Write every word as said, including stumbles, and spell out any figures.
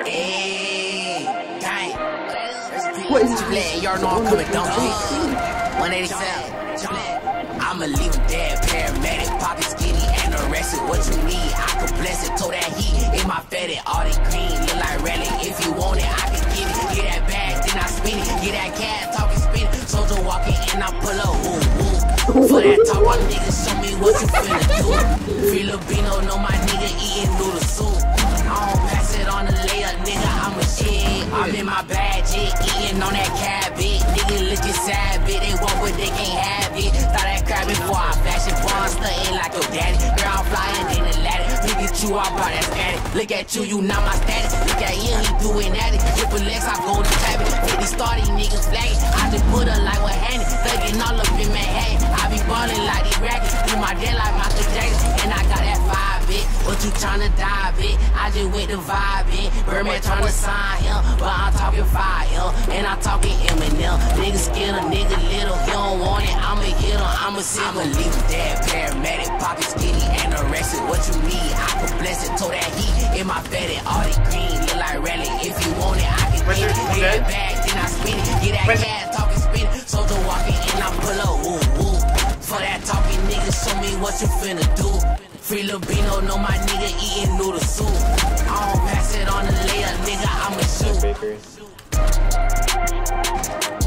recording. Hey, gang. What is this? Y'all know I'm coming down. one eighty-seven. I'ma leave him dead. Paramedic, pocket skinny, anorexic. What you need? I could bless it. Told that heat in my fetid. All the green, look like relic. If you want it, I can get it. Get that bag, then I spin it. Get that cat, talking, spin it. Soldier walking in, I pull up. Woo, woo. For that talk, my niggas, show me what you finna do. Filipino, know my nigga eating noodle soup. I don't pass it on the layer, nigga, I'm a shit. I'm in my bag, jit, eating on that cabbage. Nigga looking savage, they want what they can't have it. Thought that crab before I flash it, born stunting like your daddy. Girl, I'm flying in the ladder. Look at you, I brought that static. Look at you, you not my status. Look at him, he doing that. Triple X, I go to cabin. fifty started, niggas flagging. I just put her like what handed. Thugging all up in Manhattan. I be ballin' like these rackets. Do my dead like Michael Jackson. And I got that five bit. What you tryna dive it? I just went to vibe it. Birdman tryna sign him. But I'm talking fire. And I'm talking Eminem. Nigga scared a nigga little. He don't want it. I'ma hit him. I'ma send him. I'ma leave him dead. Paramedic, pocket skinny, anorexic. What you need? I could bless it. Told that heat in my fetid. All the green, look like relic. If you want it, I can get it. Get that bag, then I spin it. Get that cat, talking, spin it. Soldier walking in, I pull up. Woo, woo. For that talking, nigga, show me what you finna do. Filipino, know my nigga eating noodle soup. I don't pass it on the layer, nigga, I'ma shoot.